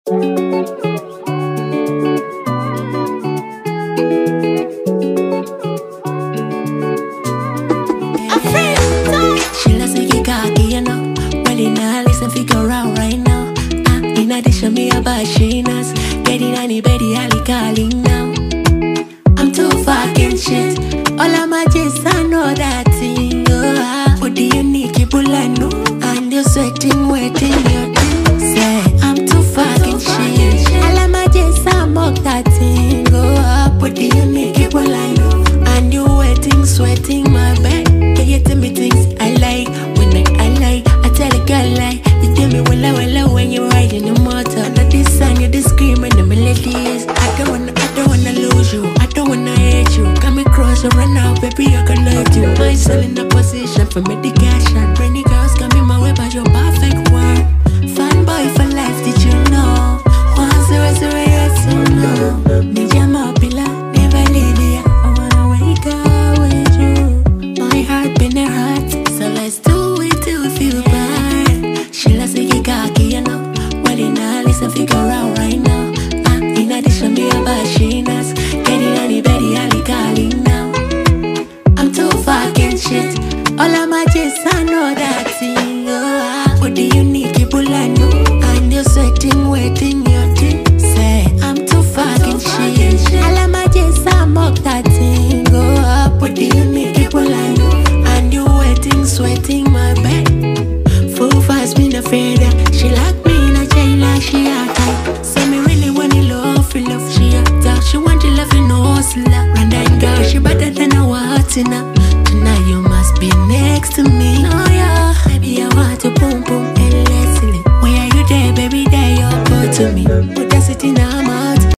She loves to get cocky, you know. Well, in her listen figure out right now. In addition, me about she knows. Getting anybody, Ali calling now. I'm too fucking shit. All of my just I know that thing. What do you need? Keep know. And you're sweating, wetting your thing. Say, I'm too fucking shit. All of my just I mock that thing. What do you need? Keep know. And you're wetting, sweating my bed. You tell me things I like. When I like, I tell a girl like. You tell me well when you're riding the motor. Under this sun, you're the scream and the melodies. I don't wanna lose you. I don't wanna hate you. Come across and run out, baby, I can let you. My soul in a position for medication. Many girls coming my way, but you're perfect one. Fanboy for life, did you know? 100 yes you know. Need your mobile, never leave you. I wanna wake up with you. My heart been a heart, so let's do it till we feel bad. She loves to get cocky, you know. Well, in her listen figure out right now. In addition, me about she knows. Getting anybody, Ali calling now. I'm too fucking shit. All of my just I know that thing. What do you need? People I know. And you're sweating, wetting your thing. Say, I'm too fucking shit. All of my just I mock that thing. What do you need? People I know. And you're wetting, sweating my bed. Full fast, me no afraid. She like me in a jail like she a type. So me really want to love, feel love she a talk. She want to love you no hustler. Random girl, she better than a what in her. Tonight you must be next to me. Oh yeah, baby I want to boom boom endlessly. Where are you there, baby? There you're good to me. Put that sitting out.